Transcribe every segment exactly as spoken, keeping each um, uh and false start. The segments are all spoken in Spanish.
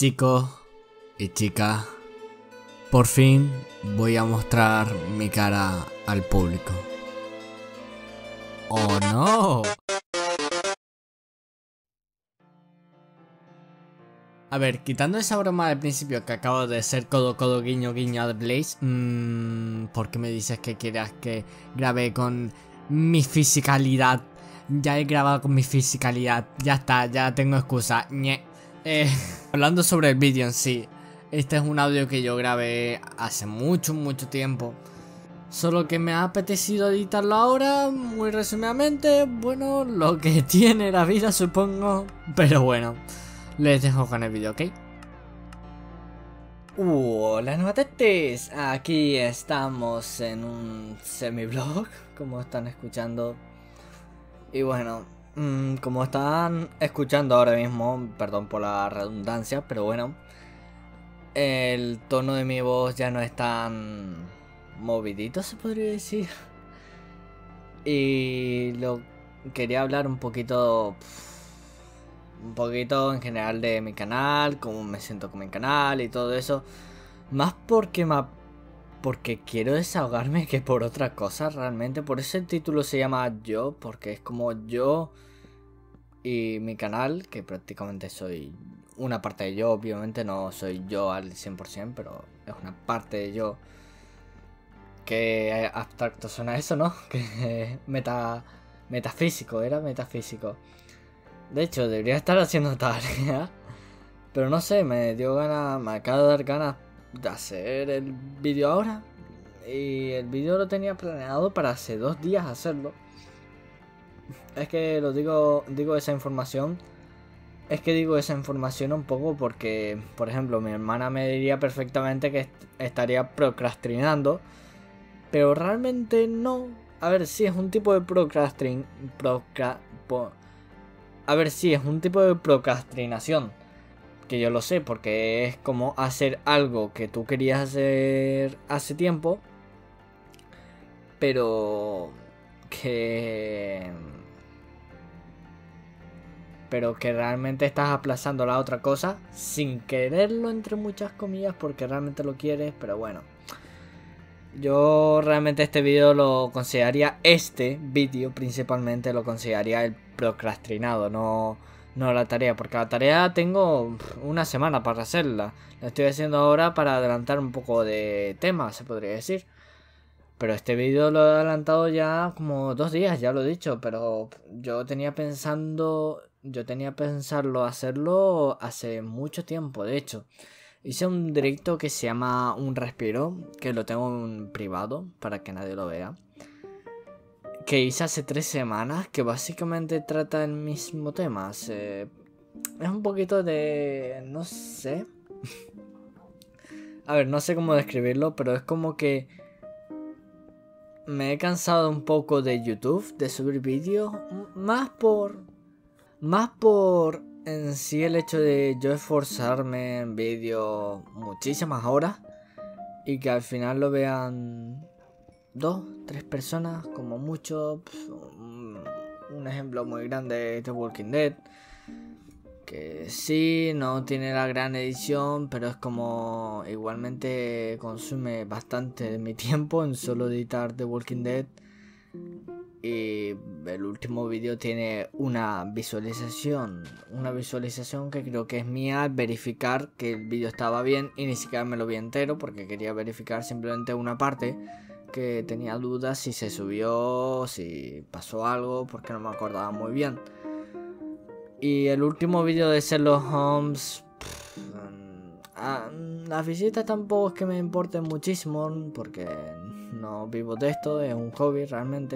Chicos y chicas, por fin voy a mostrar mi cara al público. ¡Oh no! A ver, quitando esa broma al principio que acabo de ser codo codo guiño guiño a Blaze, mmm, ¿por qué me dices que quieras que grabe con mi fisicalidad? Ya he grabado con mi fisicalidad, ya está, ya tengo excusa. Ñe. Eh, hablando sobre el vídeo en sí, este es un audio que yo grabé hace mucho, mucho tiempo. Solo que me ha apetecido editarlo ahora, muy resumidamente, bueno, lo que tiene la vida supongo, pero bueno, les dejo con el vídeo, ¿ok? Uh, hola novatetes, aquí estamos en un semi-vlog, como están escuchando. Y bueno, mmm, como están escuchando ahora mismo, perdón por la redundancia, pero bueno, el tono de mi voz ya no es tan movidito, se podría decir. Y lo quería hablar un poquito, un poquito en general de mi canal, cómo me siento con mi canal y todo eso. Más porque me, porque quiero desahogarme que por otra cosa realmente. Por eso el título se llama Yo, porque es como yo y mi canal, que prácticamente soy una parte de yo. Obviamente no soy yo al cien por cien, pero es una parte de yo. Qué abstracto suena eso, ¿no? Que meta, metafísico, era metafísico. De hecho, debería estar haciendo tarea. Pero no sé, me dio ganas, me acaba de dar ganas de hacer el vídeo ahora. Y el vídeo lo tenía planeado para hace dos días hacerlo. Es que lo digo, digo esa información. Es que digo esa información un poco porque, por ejemplo, mi hermana me diría perfectamente que est estaría procrastinando. Pero realmente no. A ver, sí, es un tipo de procrastin... Procra... Po... A ver, sí, es un tipo de procrastinación. Que yo lo sé, porque es como hacer algo que tú querías hacer hace tiempo. Pero... Que... Pero que realmente estás aplazando la otra cosa sin quererlo, entre muchas comillas, porque realmente lo quieres, pero bueno. Yo realmente este vídeo lo consideraría, este vídeo principalmente lo consideraría el procrastinado, no, no la tarea, porque la tarea tengo una semana para hacerla. La estoy haciendo ahora para adelantar un poco de tema, se podría decir. Pero este vídeo lo he adelantado ya como dos días, ya lo he dicho, pero yo tenía pensando, yo tenía pensarlo hacerlo hace mucho tiempo, de hecho. Hice un directo que se llama Un Respiro, que lo tengo en privado para que nadie lo vea. Que hice hace tres semanas, que básicamente trata el mismo tema. Se... Es un poquito de... no sé. A ver, no sé cómo describirlo, pero es como que... me he cansado un poco de YouTube, de subir vídeos. Más por... Más por... en sí el hecho de yo esforzarme en vídeos muchísimas horas y que al final lo vean dos, tres personas como mucho. Un, un ejemplo muy grande es The Walking Dead, que sí, no tiene la gran edición, pero es como igualmente consume bastante de mi tiempo en solo editar The Walking Dead. Y el último vídeo tiene una visualización, una visualización que creo que es mía, verificar que el vídeo estaba bien y ni siquiera me lo vi entero porque quería verificar simplemente una parte que tenía dudas si se subió, si pasó algo, porque no me acordaba muy bien. Y el último vídeo de Sherlock Holmes, pff, ah, las visitas tampoco es que me importen muchísimo porque no vivo de esto, es un hobby realmente.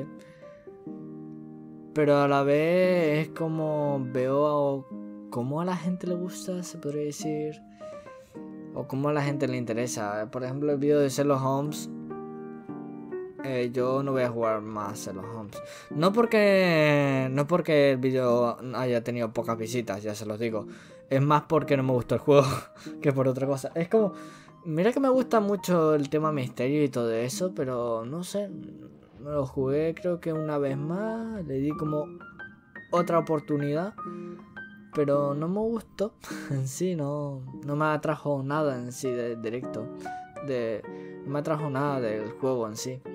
Pero a la vez es como veo cómo a la gente le gusta, se podría decir, o cómo a la gente le interesa. Por ejemplo, el vídeo de Sherlock Holmes, eh, yo no voy a jugar más Sherlock Holmes. No porque, no porque el vídeo haya tenido pocas visitas, ya se los digo. Es más porque no me gustó el juego que por otra cosa. Es como, mira que me gusta mucho el tema misterio y todo eso, pero no sé... me lo jugué creo que una vez más, le di como otra oportunidad, pero no me gustó en sí, no, no me atrajo nada en sí de directo, de, no me atrajo nada del juego en sí.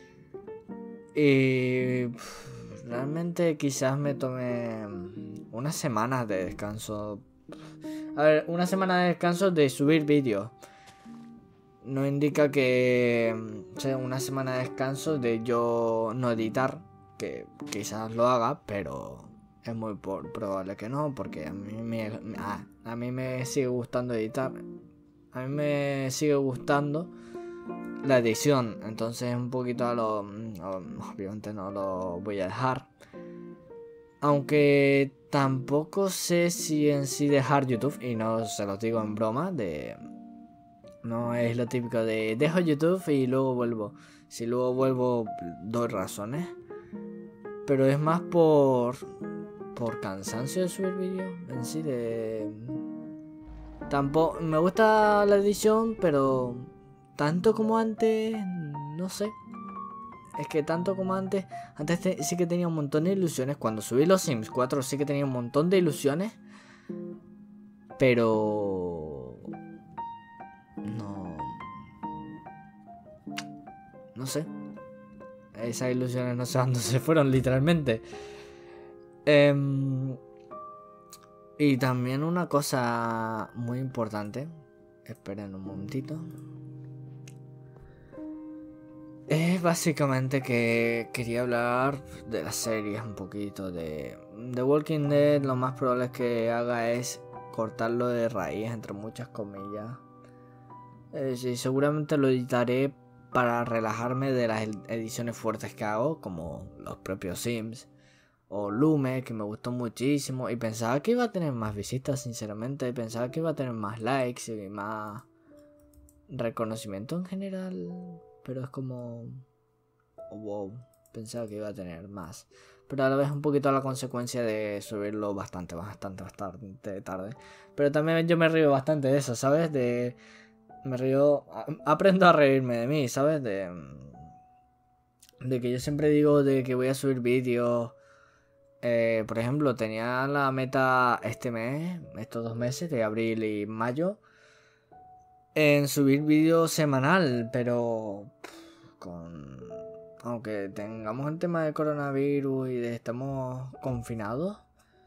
Y pff, realmente quizás me tomé unas semanas de descanso. A ver, una semana de descanso de subir vídeos. No indica que o sea, una semana de descanso de yo no editar, que quizás lo haga, pero es muy por, probable que no, porque a mí me, a, a mí me sigue gustando editar. A mí me sigue gustando la edición, entonces un poquito a lo... obviamente no lo voy a dejar. Aunque tampoco sé si en sí dejar YouTube, y no se lo digo en broma, de... No es lo típico de dejo YouTube y luego vuelvo. Si luego vuelvo, doy razones. Pero es más por... por cansancio de subir vídeos en sí, de... Tampoco... Me gusta la edición, pero... tanto como antes... no sé. Es que tanto como antes... Antes te, sí que tenía un montón de ilusiones. Cuando subí los Sims cuatro sí que tenía un montón de ilusiones. Pero... no... no sé. Esas ilusiones no sé dónde se fueron literalmente. Eh, y también una cosa muy importante. Esperen un momentito. Es básicamente que quería hablar de las series un poquito. De The Walking Dead, lo más probable es que haga es cortarlo de raíz, entre muchas comillas. Eh, sí, seguramente lo editaré para relajarme de las ediciones fuertes que hago, como los propios Sims o Lume, que me gustó muchísimo. Y pensaba que iba a tener más visitas, sinceramente. Pensaba que iba a tener más likes y más reconocimiento en general. Pero es como... oh, wow, pensaba que iba a tener más. Pero a la vez un poquito a la consecuencia de subirlo bastante, bastante, bastante tarde. Pero también yo me río bastante de eso, ¿sabes? De... me río... aprendo a reírme de mí, ¿sabes? De... de que yo siempre digo de que voy a subir vídeos. Eh, por ejemplo, tenía la meta este mes, estos dos meses, de abril y mayo, en subir vídeo semanal, pero pff, con... aunque tengamos el tema del coronavirus y de estamos confinados,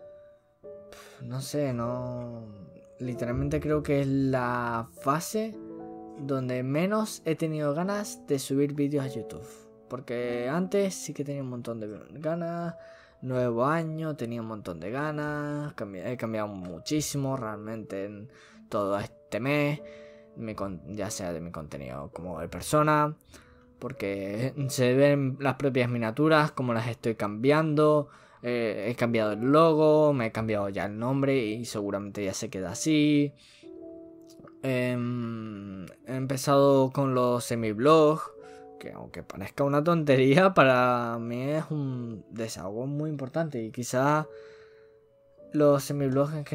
pff, no sé, no... literalmente creo que es la fase donde menos he tenido ganas de subir vídeos a YouTube. Porque antes sí que tenía un montón de ganas. Nuevo año, tenía un montón de ganas. Cambi- he cambiado muchísimo realmente en todo este mes. Mi con- ya sea de mi contenido como de persona. Porque se ven las propias miniaturas, como las estoy cambiando. Eh, he cambiado el logo, me he cambiado ya el nombre y seguramente ya se queda así. Eh, he empezado con los semiblogs, que aunque parezca una tontería, para mí es un desahogo muy importante. Y quizás los semiblogs en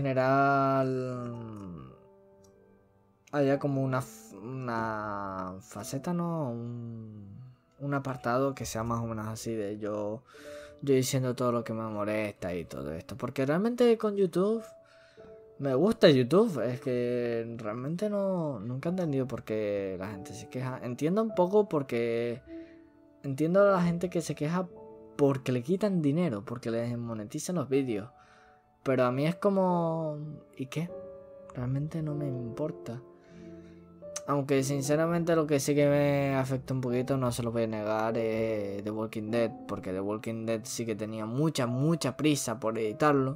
general haya como una, una faceta, ¿no? Un, un apartado que sea más o menos así de yo, yo diciendo todo lo que me molesta y todo esto. Porque realmente con YouTube... me gusta YouTube, es que realmente no nunca he entendido por qué la gente se queja. Entiendo un poco porque entiendo a la gente que se queja porque le quitan dinero, porque les monetizan los vídeos. Pero a mí es como... ¿y qué? Realmente no me importa. Aunque sinceramente lo que sí que me afecta un poquito, no se lo voy a negar, es The Walking Dead. Porque The Walking Dead sí que tenía mucha, mucha prisa por editarlo.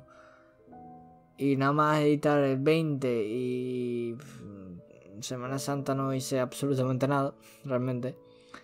Y nada más editar el veinte y... pff, Semana Santa no hice absolutamente nada, realmente.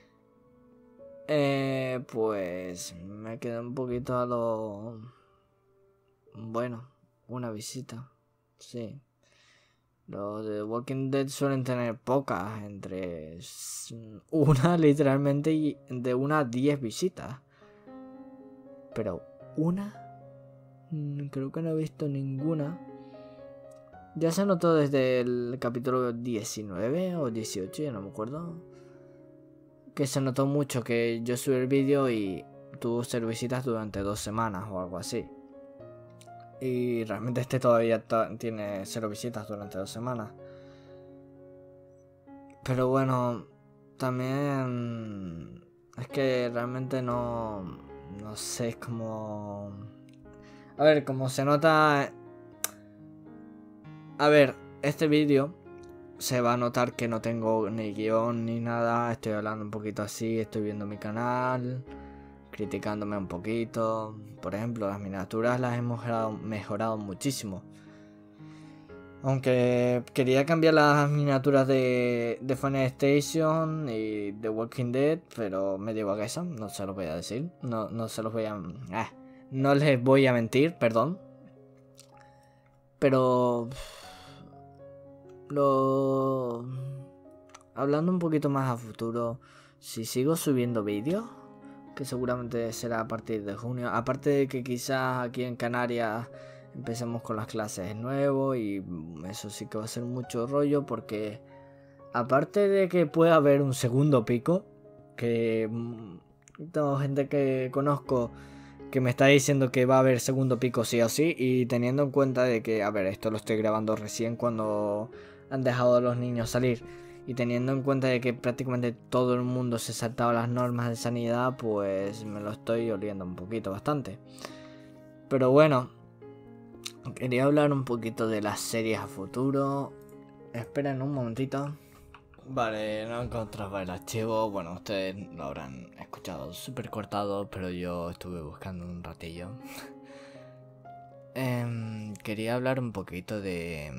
Eh, pues me quedé un poquito a lo... bueno, una visita, sí. Los de Walking Dead suelen tener pocas, entre una literalmente y de una a diez visitas. Pero una... creo que no he visto ninguna. Ya se notó desde el capítulo diecinueve o dieciocho, ya no me acuerdo. Que se notó mucho que yo subí el vídeo y tuvo ser visitas durante dos semanas o algo así. Y realmente este todavía tiene cero visitas durante dos semanas. Pero bueno, también es que realmente no, no sé, es como... A ver, como se nota... A ver, este vídeo se va a notar que no tengo ni guión ni nada. Estoy hablando un poquito así, estoy viendo mi canal, criticándome un poquito. Por ejemplo, las miniaturas las he mejorado, mejorado muchísimo. Aunque quería cambiar las miniaturas de, de Final Station y de Walking Dead, pero me dio a eso, no se los voy a decir. No, no se los voy a... Eh, no les voy a mentir, perdón. Pero... Lo... Hablando un poquito más a futuro, si sigo subiendo vídeos, que seguramente será a partir de junio, aparte de que quizás aquí en Canarias empecemos con las clases de nuevo, y eso sí que va a ser mucho rollo, porque aparte de que pueda haber un segundo pico, que tengo gente que conozco que me está diciendo que va a haber segundo pico sí o sí, y teniendo en cuenta de que, a ver, esto lo estoy grabando recién cuando han dejado a los niños salir, y teniendo en cuenta de que prácticamente todo el mundo se saltaba las normas de sanidad, pues me lo estoy oliendo un poquito, bastante. Pero bueno, quería hablar un poquito de las series a futuro. Esperen un momentito. Vale, no encontraba el archivo. Bueno, ustedes lo habrán escuchado súper cortado, pero yo estuve buscando un ratillo. eh, quería hablar un poquito de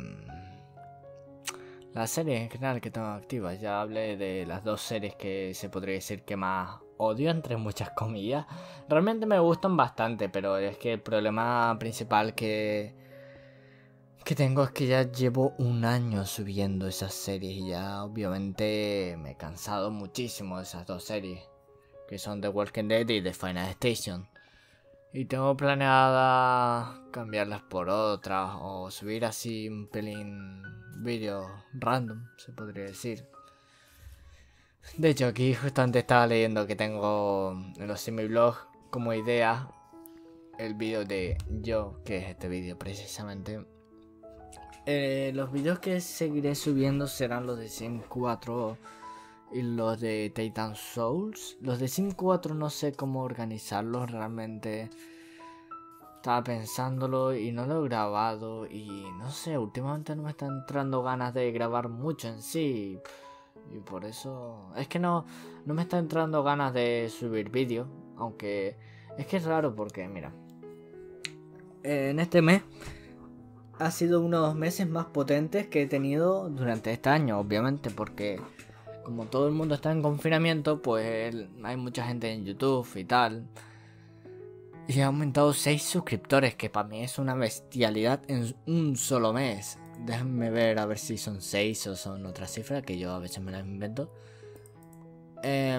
las series en general que tengo activas. Ya hablé de las dos series que se podría decir que más odio, entre muchas comillas. Realmente me gustan bastante, pero es que el problema principal que... que tengo es que ya llevo un año subiendo esas series y ya obviamente me he cansado muchísimo de esas dos series, que son The Walking Dead y The Final Station. Y tengo planeada cambiarlas por otras o subir así un pelín vídeos random, se podría decir. De hecho, aquí justamente estaba leyendo que tengo en los semivlogs como idea el vídeo de yo, que es este vídeo precisamente. Eh, los vídeos que seguiré subiendo serán los de Sims cuatro y los de Titan Souls. Los de Sims cuatro no sé cómo organizarlos realmente. Estaba pensándolo y no lo he grabado. Y no sé, últimamente no me están entrando ganas de grabar mucho en sí. Y por eso... Es que no, no me está entrando ganas de subir vídeos. Aunque es que es raro porque, mira. Eh, en este mes... ha sido uno de los meses más potentes que he tenido durante este año, obviamente, porque como todo el mundo está en confinamiento, pues hay mucha gente en YouTube y tal. Y ha aumentado seis suscriptores, que para mí es una bestialidad en un solo mes. Déjenme ver a ver si son seis o son otra cifra, que yo a veces me las invento. Eh...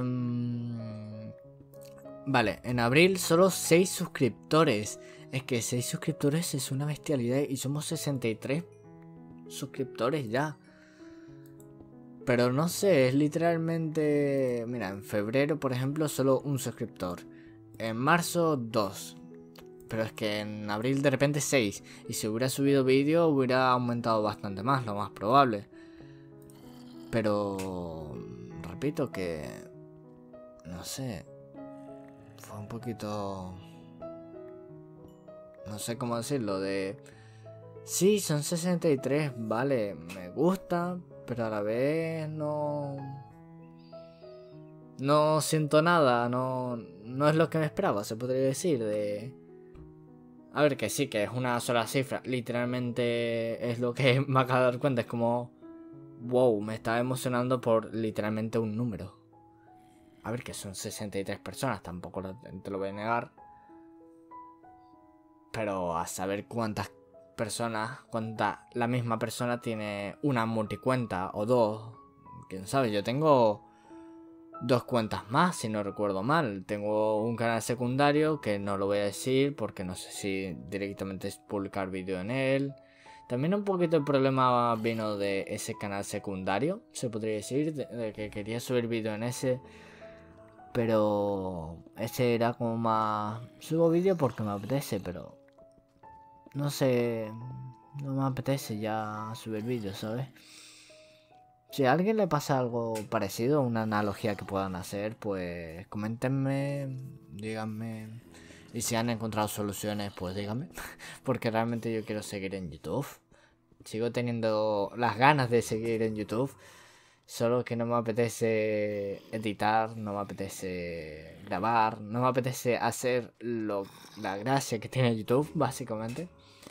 Vale, en abril solo seis suscriptores. Es que seis suscriptores es una bestialidad y somos sesenta y tres suscriptores ya. Pero no sé, es literalmente... Mira, en febrero, por ejemplo, solo un suscriptor. En marzo, dos. Pero es que en abril de repente seis. Y si hubiera subido vídeo, hubiera aumentado bastante más, lo más probable. Pero... repito que... no sé. Fue un poquito... no sé cómo decirlo, de... sí, son sesenta y tres, vale, me gusta, pero a la vez no... no siento nada, no, no es lo que me esperaba, se podría decir, de... A ver, que sí, que es una sola cifra, literalmente es lo que me acabo de dar cuenta, es como... wow, me estaba emocionando por literalmente un número. A ver, que son sesenta y tres personas, tampoco te lo voy a negar. Pero a saber cuántas personas, cuánta la misma persona tiene una multicuenta o dos. Quién sabe, yo tengo dos cuentas más, si no recuerdo mal. Tengo un canal secundario que no lo voy a decir porque no sé si directamente es publicar vídeo en él. También un poquito el problema vino de ese canal secundario, se podría decir, de, de que quería subir vídeo en ese. Pero ese era como más... subo vídeo porque me apetece, pero... no sé, no me apetece ya subir vídeos, ¿sabes? Si a alguien le pasa algo parecido, una analogía que puedan hacer, pues coméntenme, díganme. Y si han encontrado soluciones, pues díganme. Porque realmente yo quiero seguir en YouTube. Sigo teniendo las ganas de seguir en YouTube. Solo que no me apetece editar, no me apetece grabar, no me apetece hacer lo, la gracia que tiene YouTube, básicamente.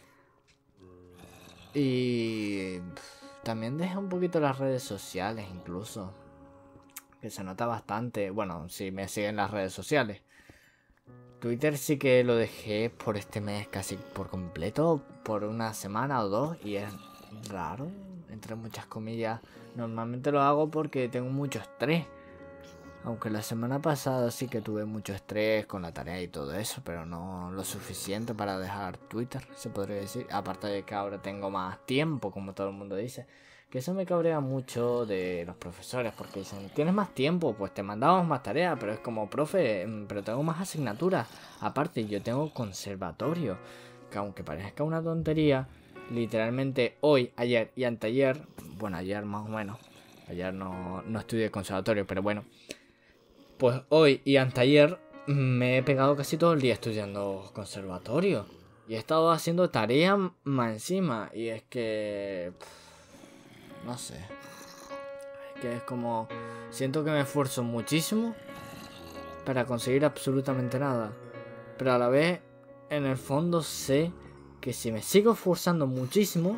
Y también deja un poquito las redes sociales incluso. Que se nota bastante. Bueno, si me siguen las redes sociales. Twitter sí que lo dejé por este mes casi por completo. Por una semana o dos. Y es raro, entre muchas comillas. Normalmente lo hago porque tengo mucho estrés. Aunque la semana pasada sí que tuve mucho estrés con la tarea y todo eso, pero no lo suficiente para dejar Twitter, se podría decir. Aparte de que ahora tengo más tiempo, como todo el mundo dice. Que eso me cabrea mucho de los profesores, porque dicen, ¿tienes más tiempo? Pues te mandamos más tareas, pero es como, profe, pero tengo más asignaturas. Aparte, yo tengo conservatorio, que aunque parezca una tontería, literalmente hoy, ayer y anteayer, bueno, ayer más o menos, ayer no, no estudié conservatorio, pero bueno, pues hoy y anteayer me he pegado casi todo el día estudiando conservatorio. Y he estado haciendo tareas más encima. Y es que... no sé. Es que es como... siento que me esfuerzo muchísimo para conseguir absolutamente nada. Pero a la vez, en el fondo sé que si me sigo esforzando muchísimo,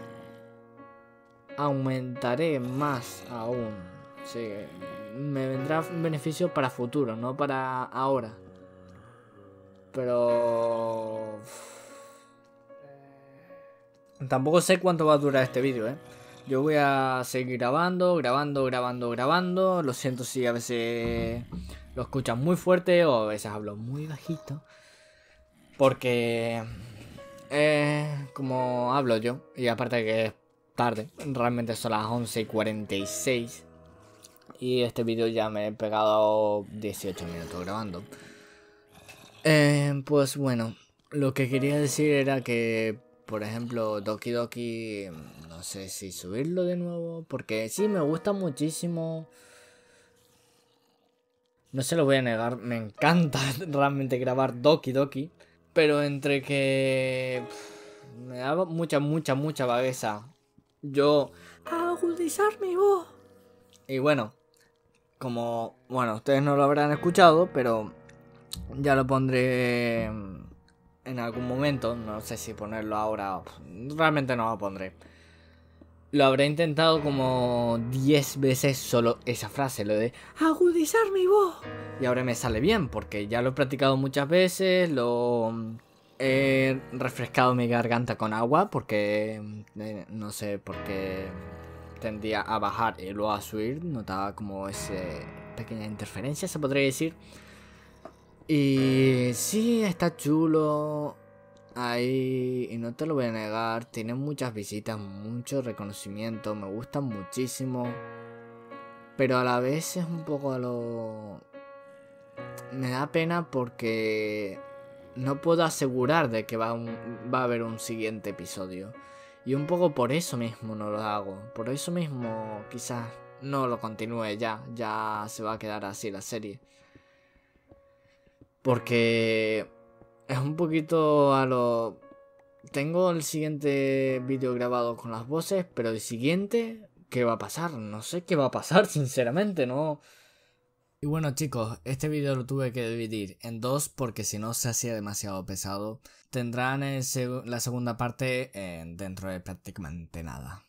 aumentaré más aún. Sí, me vendrá beneficio para futuro, no para ahora. Pero... tampoco sé cuánto va a durar este vídeo, ¿eh? Yo voy a seguir grabando, grabando, grabando, grabando. Lo siento si a veces lo escuchan muy fuerte o a veces hablo muy bajito. Porque... Eh, como hablo yo. Y aparte que es tarde. Realmente son las once y cuarenta y seis. Y este vídeo ya me he pegado dieciocho minutos grabando. Eh, pues bueno, lo que quería decir era que, por ejemplo, Doki Doki, no sé si subirlo de nuevo, porque sí, me gusta muchísimo. No se lo voy a negar, me encanta realmente grabar Doki Doki, pero entre que pff, me da mucha, mucha, mucha vagueza yo agudizar mi voz. Y bueno, como, bueno, ustedes no lo habrán escuchado, pero ya lo pondré en algún momento. No sé si ponerlo ahora. Realmente no lo pondré. Lo habré intentado como diez veces solo esa frase, lo de agudizar mi voz. Y ahora me sale bien, porque ya lo he practicado muchas veces. Lo he refrescado mi garganta con agua, porque eh, no sé por qué tendía a bajar y luego a subir. Notaba como esa pequeña interferencia, se podría decir. Y sí, está chulo ahí, y no te lo voy a negar, tiene muchas visitas, mucho reconocimiento, me gusta muchísimo, pero a la vez es un poco a lo... me da pena porque no puedo asegurar de que va, un... va a haber un siguiente episodio, y un poco por eso mismo no lo hago, por eso mismo quizás no lo continúe ya, ya se va a quedar así la serie. Porque es un poquito a lo... tengo el siguiente vídeo grabado con las voces, pero el siguiente, ¿qué va a pasar? No sé qué va a pasar, sinceramente, ¿no? Y bueno, chicos, este vídeo lo tuve que dividir en dos porque si no se hacía demasiado pesado. Tendrán el seg- la segunda parte eh, dentro de prácticamente nada.